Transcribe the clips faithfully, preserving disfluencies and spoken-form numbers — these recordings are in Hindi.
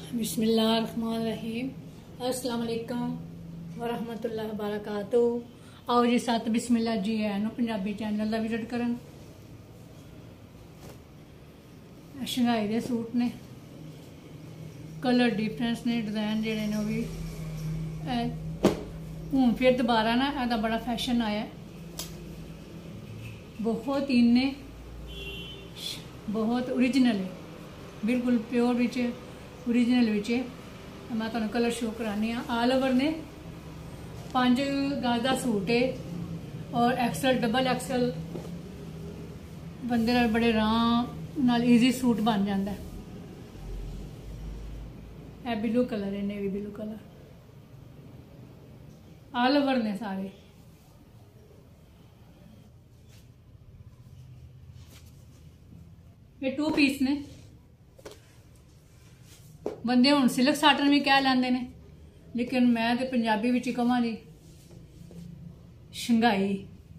बिस्मिल्लाहिर्रहमानिर्रहीम। अस्सलाम वालेकुम वरहमतुल्लाहि वबरकातुहू। आओ जी सत बिस्मिल्लाह जी है नो पंजाबी चैनल का विजिट करन। शंघाई दे सूट ने, कलर डिफरेंस ने, डिजाइन जेडे ने भी हूँ फिर दोबारा ना एदा बड़ा फैशन आया। बहुत इन्ने बहुत ओरिजिनल है, बिल्कुल प्योर विच ओरिजिनल विच मैं तुहानू कलर शो करानी हाँ। ऑल ओवर ने पांच गज का सूट है और एक्सल डबल एक्सल बंदे नाल बड़े आराम नाल ईजी सूट बन जाता है। यह ब्लू कलर है, navy blue colour, all over ने सारे। ये टू पीस ने, बंदे हुण सिल्क साटन भी कह लैंदे ने, लेकिन मैं तो पंजाबी विच कहां जी शंघाई।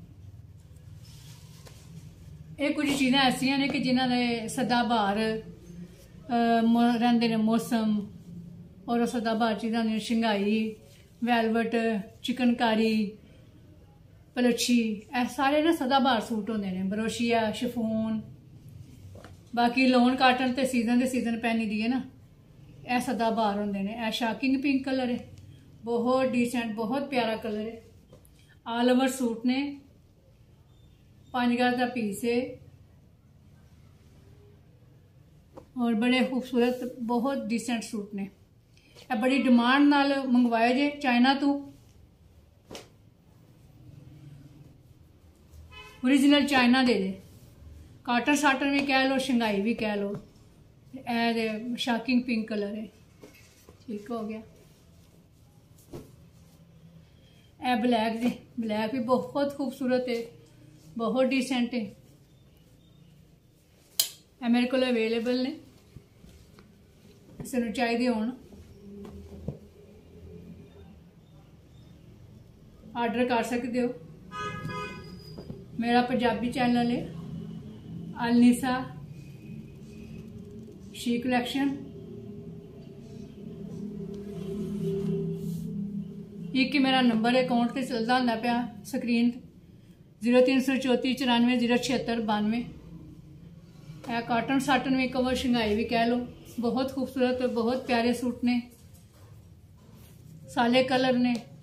ये कुछ चीज़ां ऐसियां ने कि जिन्हां दे सदाबहार रहिंदे ने मौसम, और सदाबहार चीज़ां ने शंघाई, वैलवट, चिकनकारी, पलच्छी, ए सारे ना सदाबहार सूट होंदे ने। बरोशिया, शिफोन, बाकी लोन काटन ते सीजन दे सीजन पहनी दी है ना, यह सदाबहार होंदे ने। यह शॉकिंग पिंक कलर है, बहुत डिसेंट, बहुत प्यारा कलर है। ऑल ओवर सूट ने, पांच गज का पीस है और बड़े खूबसूरत बहुत डिसेंट सूट ने। यह बड़ी डिमांड नाल मंगवाए जे चाइना तो, ओरिजिनल चाइना दे जे। काटन साटन भी कह लो, शंघाई भी कह लो। ए शॉकिंग पिंक कलर है, ठीक हो गया। ए ब्लैक जी, ब्लैक भी बहुत खूबसूरत है, बहुत डिसेंट है। ए मेरे को अवेलेबल ने, किसी नूं चाहिए होण आर्डर कर सकते हो। मेरा पंजाबी चैनल है अलनिसा शी कलैक्शन। एक ही मेरा नंबर है अकाउंट से चलता होंदा पिया स्क्रीन, जीरो तीन सौ चौती चौरानवे जीरो छिहत्तर बानवे। है काटन साटन में कवर शंघाई भी कह लो, बहुत खूबसूरत, बहुत प्यारे सूट ने, साले कलर ने।